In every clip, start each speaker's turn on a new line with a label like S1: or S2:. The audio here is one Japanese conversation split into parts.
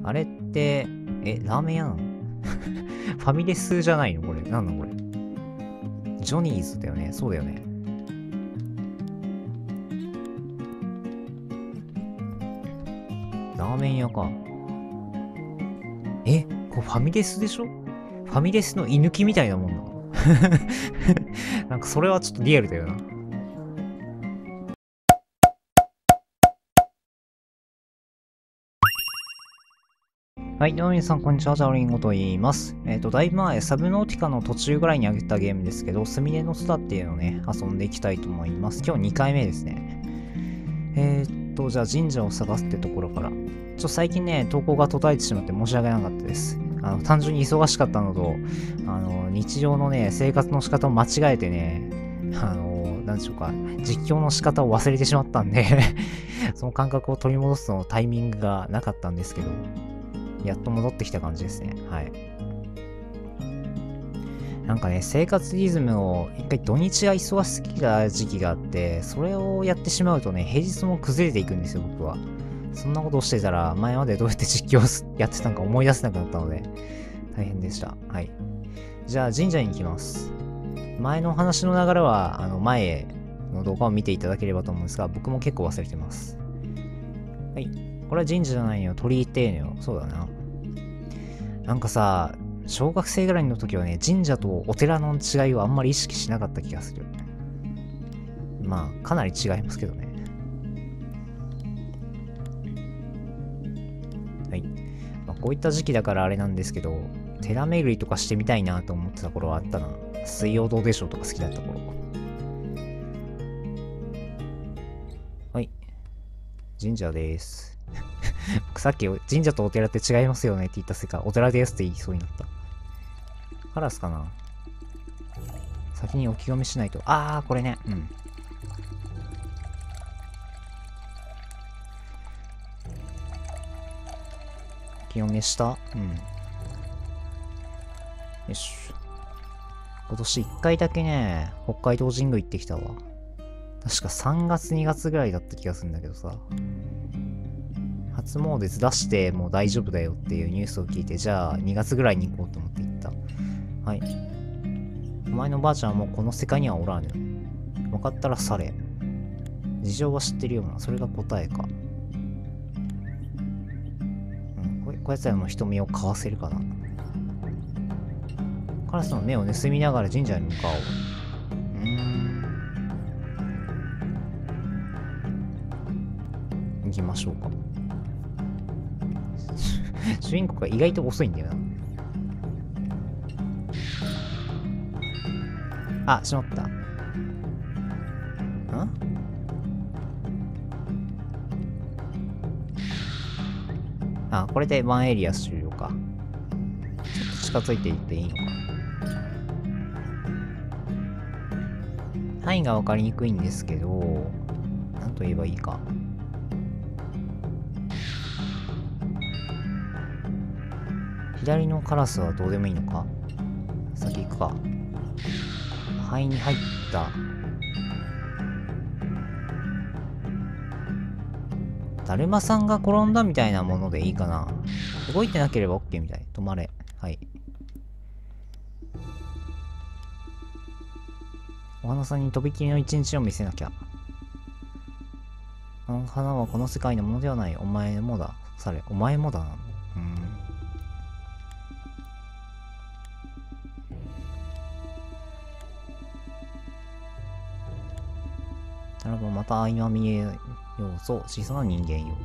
S1: あれって、ラーメン屋なの？ファミレスじゃないのこれ。なんだこれ。ジョニーズだよね。そうだよね。ラーメン屋か。これファミレスでしょ？ファミレスの居抜きみたいなもんなの？なんかそれはちょっとリアルだよな。はい、どうも皆さん、こんにちは。ジャオリンゴと言います。だいぶ前、サブノーティカの途中ぐらいに上げたゲームですけど、スミレの空っていうのをね、遊んでいきたいと思います。今日2回目ですね。じゃあ神社を探すってところから。最近ね、投稿が途絶えてしまって申し訳なかったです。単純に忙しかったのと、日常のね、生活の仕方を間違えてね、なんでしょうか、実況の仕方を忘れてしまったんでその感覚を取り戻すのタイミングがなかったんですけど、やっと戻ってきた感じですね。はい。なんかね、生活リズムを一回土日が忙しすぎた時期があって、それをやってしまうとね、平日も崩れていくんですよ、僕は。そんなことをしてたら、前までどうやって実況をやってたのか思い出せなくなったので、大変でした。はい。じゃあ、神社に行きます。前の話の流れは、前の動画を見ていただければと思うんですが、僕も結構忘れてます。はい。これは神社じゃないよ。鳥居っていうのよ。そうだな。なんかさ、小学生ぐらいの時はね、神社とお寺の違いをあんまり意識しなかった気がする。まあ、かなり違いますけどね。はい。まあ、こういった時期だからあれなんですけど、寺巡りとかしてみたいなと思ってた頃はあったな。水曜どうでしょうとか好きだった頃。はい。神社です。僕さっき神社とお寺って違いますよねって言ったせいか、お寺ですって言いそうになった。カラスかな？先にお清めしないと。これね。うん。お清めした？うん。よいしょ。今年1回だけね、北海道神宮行ってきたわ。確か3月2月ぐらいだった気がするんだけどさ。初詣ずらしてもう大丈夫だよっていうニュースを聞いて、じゃあ2月ぐらいに行こうと思って行った。はい。お前のばあちゃんはもうこの世界にはおらぬ。分かったらされ。事情は知ってるような。それが答えか。こうやつらの瞳をかわせるかな。カラスの目を盗みながら神社に向かおう。行きましょうか。主人公が意外と遅いんだよな。しまった。これでワンエリア終了か。ちょっと近づいていっていいのかな。範囲が分かりにくいんですけど、なんと言えばいいか。左のカラスはどうでもいいのか？先行くか。範囲に入った。だるまさんが転んだみたいなものでいいかな。動いてなければ OK みたい。止まれ。はい。お花さんにとびきりの一日を見せなきゃ。この花はこの世界のものではない。お前もだ。され。お前もだなの。ならばまた相まみえ要素、小さな人間よ。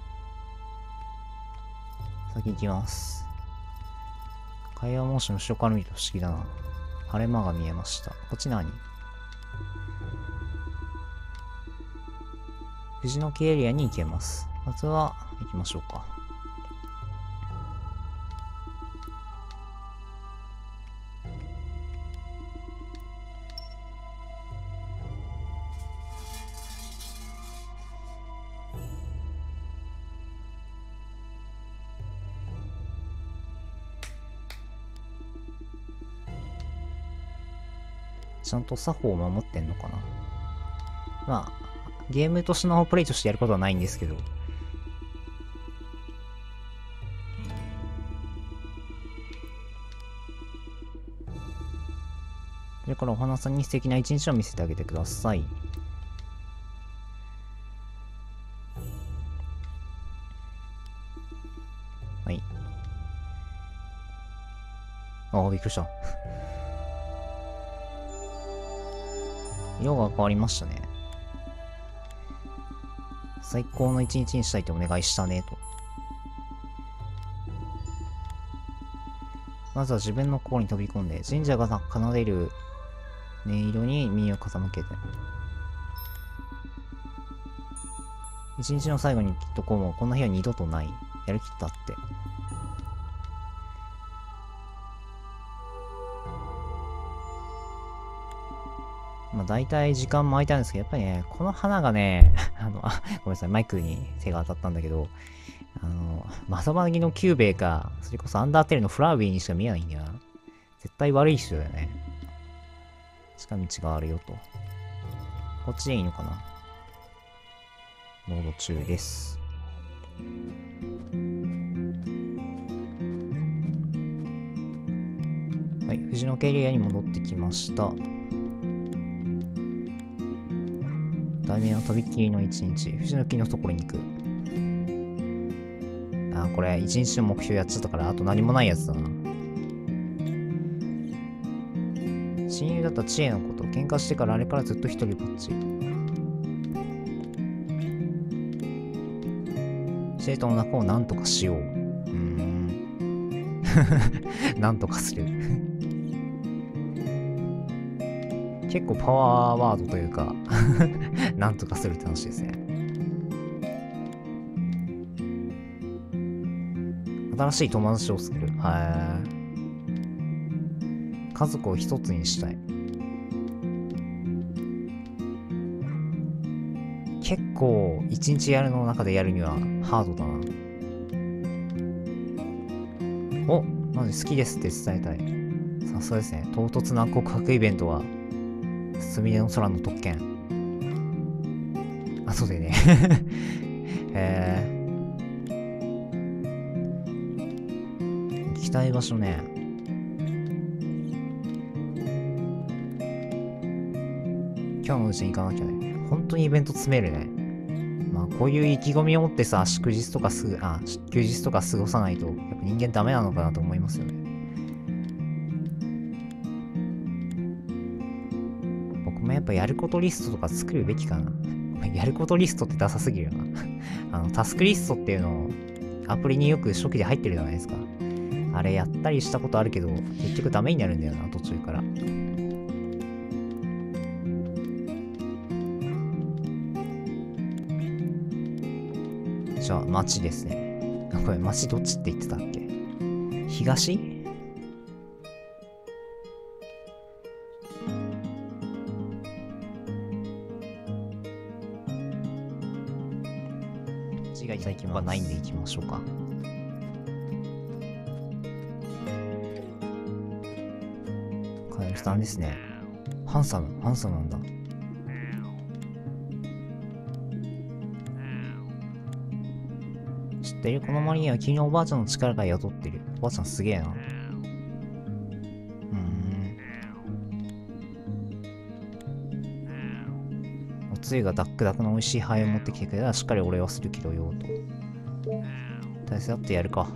S1: 先行きます。会話モーション後ろから見ると不思議だな。晴れ間が見えました。こっち何？藤の木エリアに行けます。まずは行きましょうか。ちゃんと作法を守ってんのかな。まあ、ゲームとスマホプレイとしてやることはないんですけど。 それからお花さんに素敵な一日を見せてあげてください。はい。ああ、びっくりした。色が変わりましたね。最高の一日にしたいってお願いしたね、と。まずは自分の心に飛び込んで、神社が奏でる音色に耳を傾けて。一日の最後にきっとこうも、こんな日は二度とない。やる気ったって。まあ大体時間も空いたんですけど、やっぱりね、この花がね、ごめんなさい、マイクに手が当たったんだけど、マサバギのキューベイか、それこそアンダーテールのフラービーにしか見えないんだよな。絶対悪い人だよね。近道があるよと。こっちでいいのかな。ロード中です。はい、藤のケリアに戻ってきました。題名はとびっきりの一日。藤の木のところに行く。あー、これ一日の目標やっちゃったから、あと何もないやつだな。親友だった知恵のこと、喧嘩してからあれからずっと一人ぼっち。生徒の中を何とかしよう。何とかする。結構パワーワードというか何とかするって話ですね。新しい友達を作る。はい。家族を一つにしたい。結構一日やるの中でやるにはハードだな。お、マジ好きですって伝えたい。さすがですね。唐突な告白イベントはすみれの空の特権。後でね行きたい場所ね。今日のうちに行かなきゃね。本当にイベント詰めるね。まあこういう意気込みを持ってさ、休日とか過ごさないと、やっぱ人間ダメなのかなと思いますよね。僕もやっぱやることリストとか作るべきかな。やることリストってダサすぎるよなタスクリストっていうのをアプリによく初期で入ってるじゃないですか。あれやったりしたことあるけど、結局ダメになるんだよな、途中から。じゃあ、町ですね。これ、町どっちって言ってたっけ？東？字が最近はないんで行きましょうか。カエルさんですね。ハンサムなんだ。知ってる？この森には君のおばあちゃんの力が宿ってる。おばあちゃんすげえな。おつゆがダックダックの美味しい灰を持ってきてくれたらしっかりお礼はするけどよと。大切だってやるか。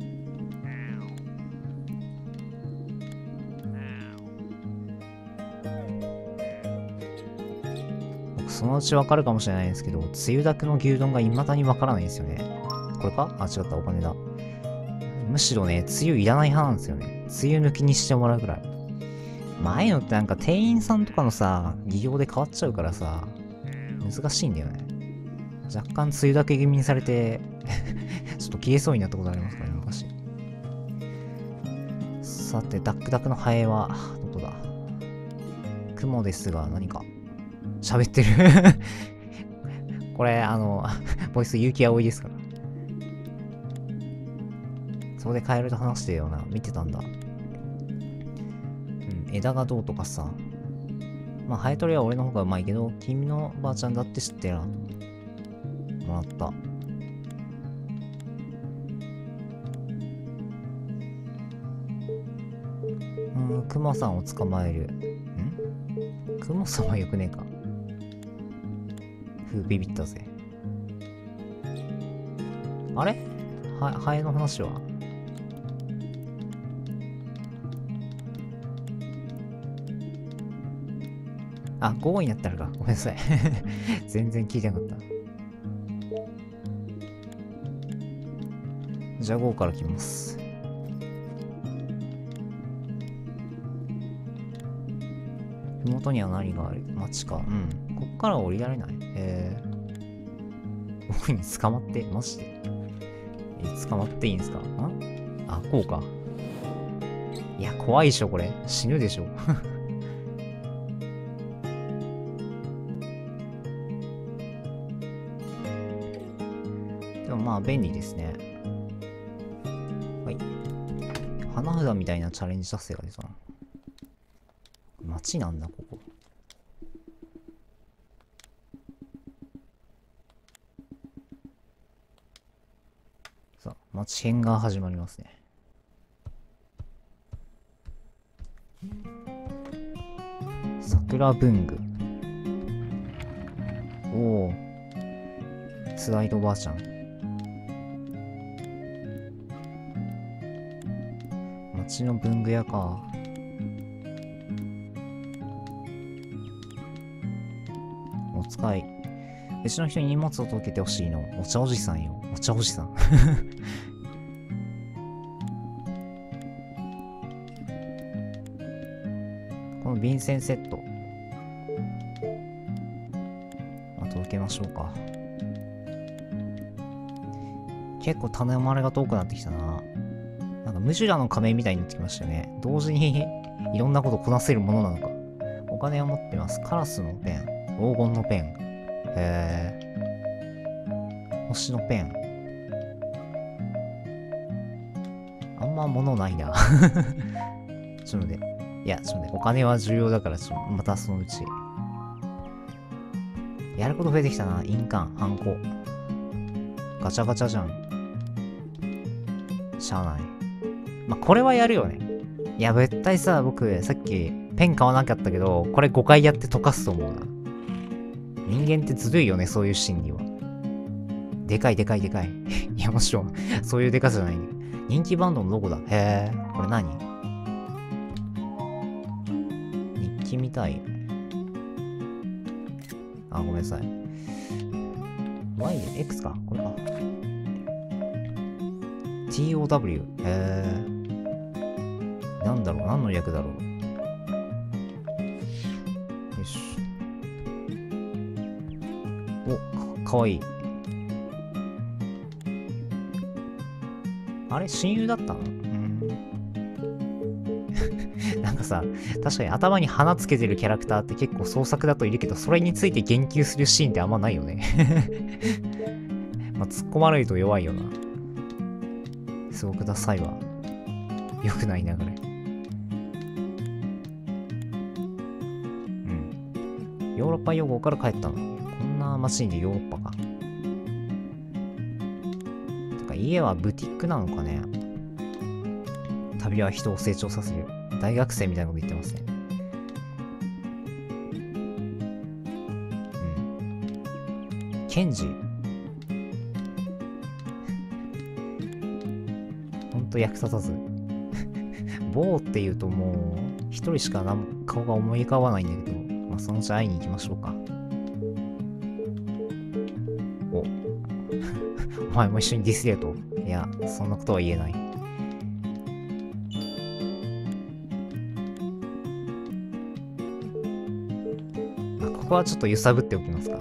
S1: 僕そのうちわかるかもしれないんですけど、つゆだくの牛丼が未だにわからないんですよね。これか？あ、違った、お金だ。むしろね、つゆいらない派なんですよね。つゆ抜きにしてもらうぐらい。前のってなんか店員さんとかのさ、技量で変わっちゃうからさ、難しいんだよね。若干梅雨だけ気味にされてちょっと消えそうになったことありますからね、昔。さて、ダックダックのハエは、どこだ？雲ですが、何か。喋ってるこれ、ボイス勇気葵ですから。そこでカエルと話してるような、見てたんだ。枝がどうとかさ。まあ、ハエ取りは俺の方がうまいけど、君のばあちゃんだって知ってるな。もらった。クマさんを捕まえる。 ふもさまよくねえか。ふうビビったぜ。あれハエの話はあ、午後になったらか。ごめんなさい。全然聞いてなかった。じゃあ午後から来ます。ふもとには何がある？町か。うん。こっからは降りられない。僕に捕まって、マジで捕まっていいんですか？あ、こうか。いや、怖いでしょ、これ。死ぬでしょ。でもまあ、便利ですね。はい。花札みたいなチャレンジ達成が出たな。街なんだ、ここ。さあ、街編が始まりますね。桜文具。おお。つらいおばあちゃん。町の文具屋か。お使い。うちの人に荷物を届けてほしいの。お茶おじさんよ。お茶おじさん。この便箋セット。届けましょうか。結構頼まれが遠くなってきたな。なんかムジュラの仮面みたいになってきましたよね。同時にいろんなことこなせるものなのか。お金を持ってます。カラスのペン。黄金のペン。星のペン。あんま物ないな。ちょっと待って。いや、ちょっと待って。お金は重要だから、またそのうち。やること増えてきたな。印鑑、ハンコ。ガチャガチャじゃん。しゃあない。まあ、これはやるよね。いや、絶対さ、僕、さっき、ペン買わなかったけど、これ5回やって溶かすと思うな。人間ってずるいよね、そういう心理は。でかいでかいでかい。いや、もちろん、そういうでかさじゃないんだよ。人気バンドのロゴだ。へえ、これ何？日記みたい。あ、ごめんなさい。Y で X か。これか。TOW。なんだろう、何の略だろう。よし。お、かわいい。あれ親友だったの？なんかさ、確かに頭に花つけてるキャラクターって結構創作だといるけど、それについて言及するシーンってあんまないよね。まあ、突っ込まれると弱いよな。すごくダサいわ。良くない流れ。うん。ヨーロッパ用語から帰ったの。こんな街にでヨーロッパか。てか家はブティックなのかね。旅は人を成長させる。大学生みたいなこと言ってますね。うん。ケンジ。ほんと役立たず。ボーって言うともう、一人しか顔が思い浮かばないんだけど、まあそのうち会いに行きましょうか。お。お前も一緒にディスレート。いや、そんなことは言えない。ここはちょっと揺さぶっておきますか。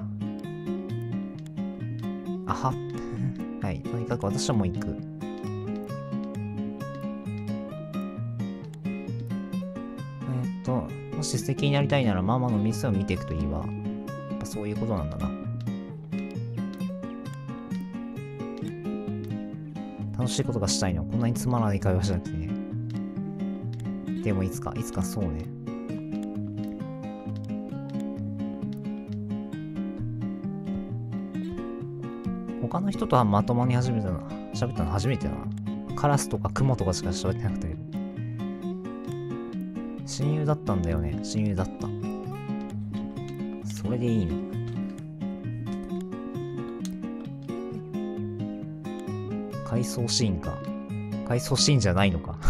S1: あは。はい。とにかく私はもう行く。もし素敵になりたいならママの店を見ていくといいわ。やっぱそういうことなんだな。楽しいことがしたいの。こんなにつまらない会話じゃなくてね。でもいつかそうね。他の人とはまともに喋ったの初めてだな。カラスとかクモとかしか喋ってなくて。親友だったんだよね。親友だった。 これでいいの？回想シーンか。回想シーンじゃないのか。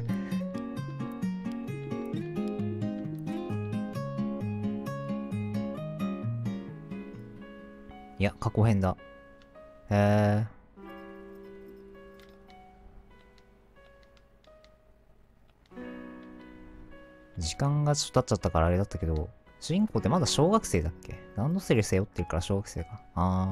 S1: いや、過去編だ。へえ。時間がちょっと経っちゃったからあれだったけど、主人公ってまだ小学生だっけ？ランドセル背負ってるから小学生か。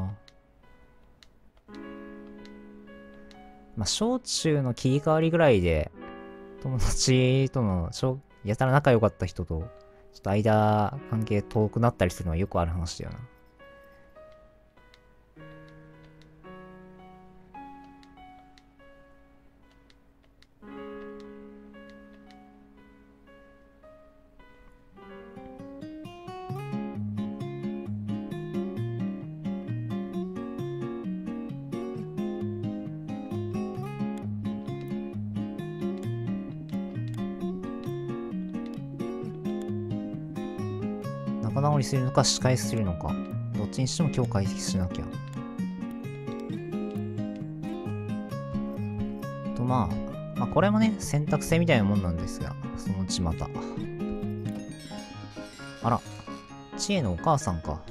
S1: まあ、小中の切り替わりぐらいで、友達とのやたら仲良かった人と、ちょっと関係遠くなったりするのはよくある話だよな。仲直りするのか仕返しするのか、どっちにしても今日解析しなきゃ。とまあこれもね選択制みたいなもんなんですが、そのうちまた。あら、知恵のお母さんか。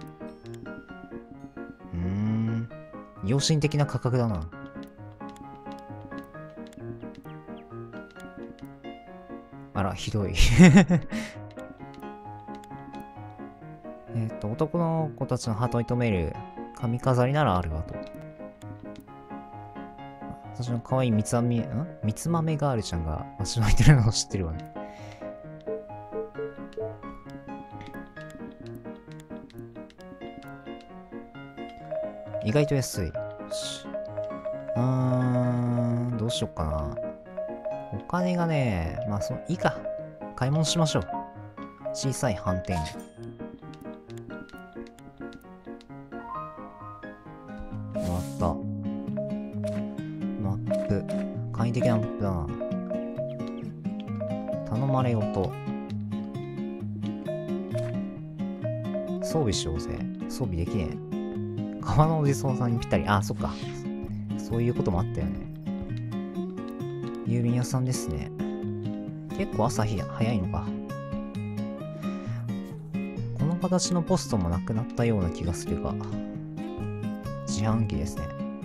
S1: 良心的な価格だな。あら、ひどい。男の子たちのハートに留める髪飾りならあるわと。私の可愛い三つ豆ガールちゃんが街のいてるのを知ってるわね。意外と安い。よし。どうしよっかな。お金がね、まあいいか。買い物しましょう。小さい斑点。簡易的なマップだな。頼まれよと。装備しようぜ。装備できねえ。川のおじさんさんにぴったり。あ、そっか。そういうこともあったよね。郵便屋さんですね。結構朝早いのか。この形のポストもなくなったような気がするが。自販機ですね。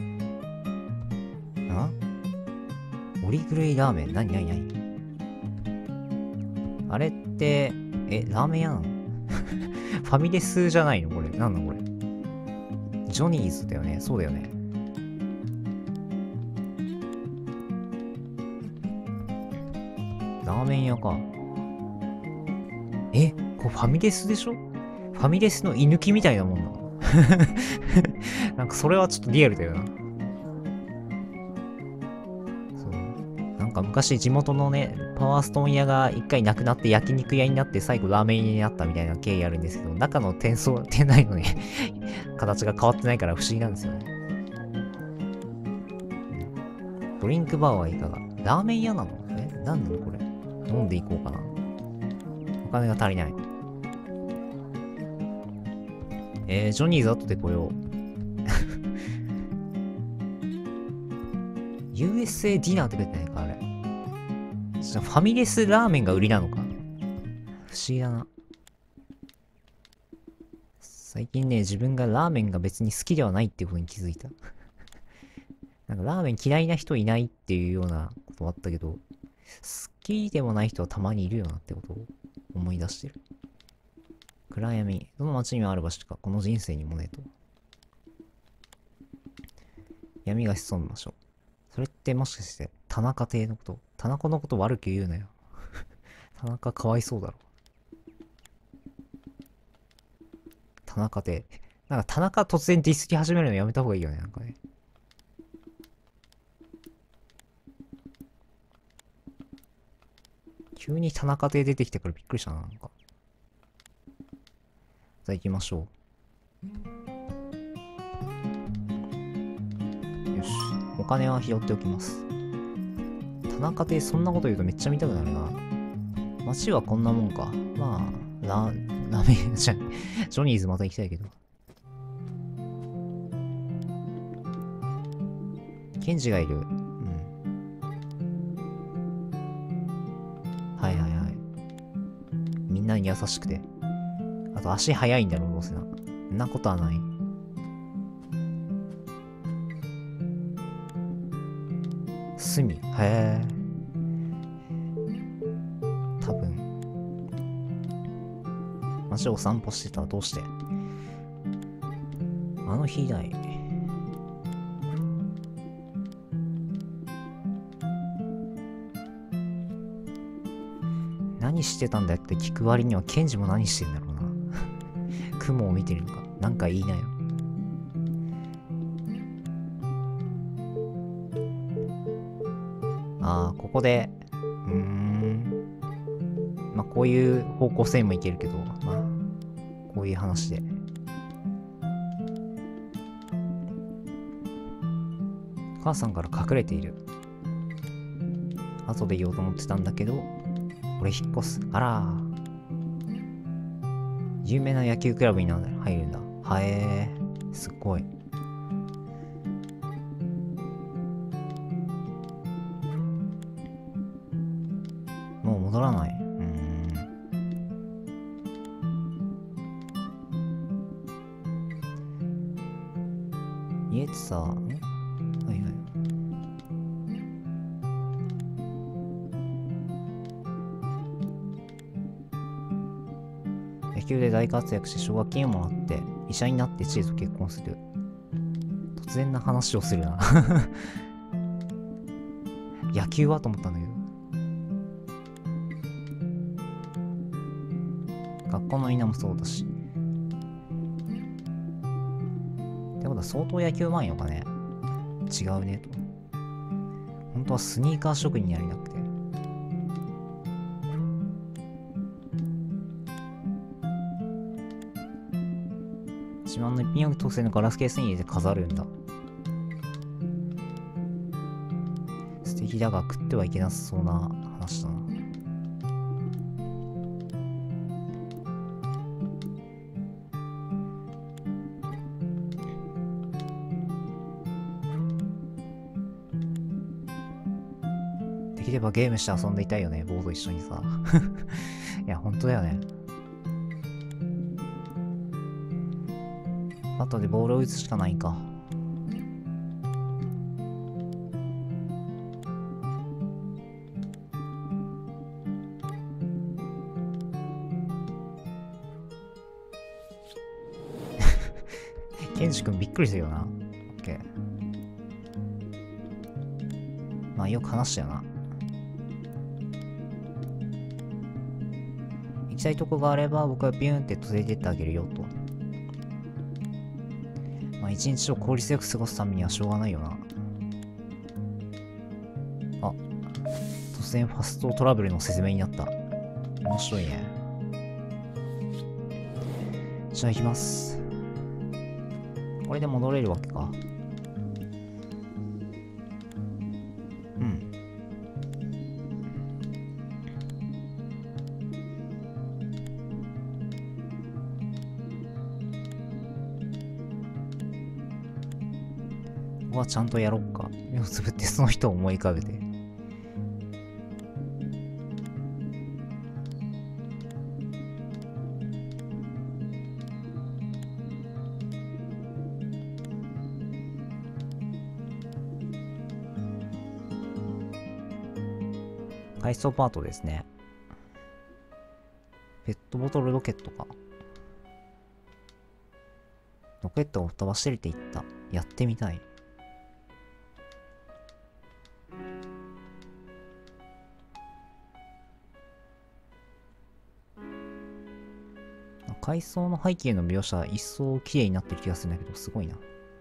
S1: オリグレイラーメン。なにあれって、ラーメン屋なの？ファミレスじゃないのこれ。なんだこれ。ジョニーズだよね。そうだよね。ラーメン屋か。これファミレスでしょ？ファミレスの居抜きみたいなもんなの？なんかそれはちょっとリアルだよな。昔地元のね、パワーストーン屋が一回なくなって焼肉屋になって最後ラーメン屋になったみたいな経緯あるんですけど、中の店内のね、形が変わってないから不思議なんですよね。ドリンクバーはいかが？ラーメン屋なの？なんなのこれ。飲んでいこうかな。お金が足りない。ジョニーズ後で来よう。USA ディナーって書いてないかあれ。ファミレスラーメンが売りなのか。不思議だな。最近ね、自分がラーメンが別に好きではないっていうことに気づいた。なんかラーメン嫌いな人いないっていうようなことあったけど、好きでもない人はたまにいるよなってことを思い出してる。暗闇。どの街にもある場所か、この人生にもねと。闇が潜む場所。それってもしかして田中邸のこと？田中のこと悪く言うなよ。田中かわいそうだろ。田中邸。なんか田中突然ディスり始めるのやめた方がいいよね。なんかね。急に田中邸出てきてからびっくりしたな。なんか。じゃあ行きましょう。よし。お金は拾っておきます。田中邸そんなこと言うとめっちゃ見たくなるな。街はこんなもんか。まあ、ラダメじゃん。ジョニーズまた行きたいけど。ケンジがいる。うん。はいはいはい。みんなに優しくて。あと足速いんだろう、どうせな。そんなことはない。隅。へえ。多分。街を散歩してたらどうしてあの日以来。何してたんだって聞く割にはケンジも何してんだろうな。雲を見てるのか。なんか言いなよ。ああ、ここで、まあこういう方向性もいけるけど、まあ、こういう話で。母さんから隠れている。後で言おうと思ってたんだけど、俺引っ越す。あらー。有名な野球クラブに入るんだ。はえー、すっごい。もう戻らない。家ってさ、はいはい。野球で大活躍して奨学金をもらって医者になって知恵と結婚する。突然な話をするな。野球はと思ったんだけど。学校のみんなもそうだし。ってことは相当野球うまいのかね。違うねと。本当はスニーカー職人になりたくて。自慢の一品を特製のガラスケースに入れて飾るんだ。素敵だが食ってはいけなさそうな話だな。できればゲームして遊んでいたいよね、ボード一緒にさ。いや、ほんとだよね。後でボールを打つしかないか。ケンジ君びっくりするよな。オッケー。まあよく話したよな。行きたいとこがあれば僕はビューンって連れてってあげるよと。まあ一日を効率よく過ごすためにはしょうがないよな。あ、突然ファストトラブルの説明になった。面白いね。じゃあ行きます。これで戻れるわけか。うん。ここはちゃんとやろっか。目をつぶってその人を思い浮かべて。体操パートですね。ペットボトルロケットか。ロケットを飛ばしてるって言った。やってみたい。階層の背景の描写一層綺麗になってる気がするんだけど、すごいな。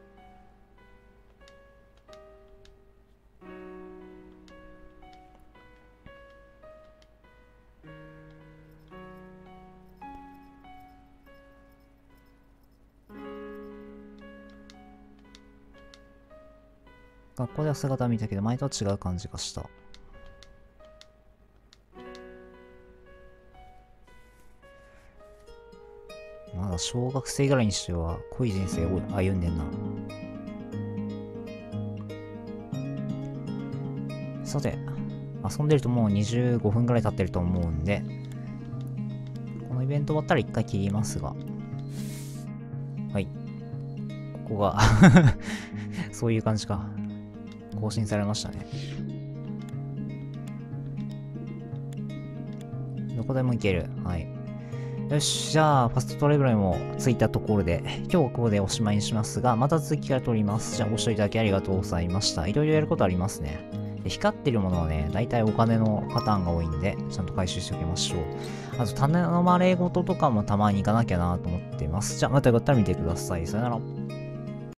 S1: 学校では姿見たけど前とは違う感じがした。 だ小学生ぐらいにしては濃い人生を歩んでんな。さて、遊んでるともう25分ぐらい経ってると思うんで、このイベント終わったら一回切りますが。はい。ここがそういう感じか。更新されましたね。どこでも行ける。はい。よし、じゃあ、ファストトラベルもついたところで、今日はここでおしまいにしますが、また続きから撮ります。じゃあ、ご視聴いただきありがとうございました。いろいろやることありますね。で光ってるものはね、大体お金のパターンが多いんで、ちゃんと回収しておきましょう。あと、頼まれ事とかもたまに行かなきゃなと思っています。じゃあ、またよかったら見てください。さよなら。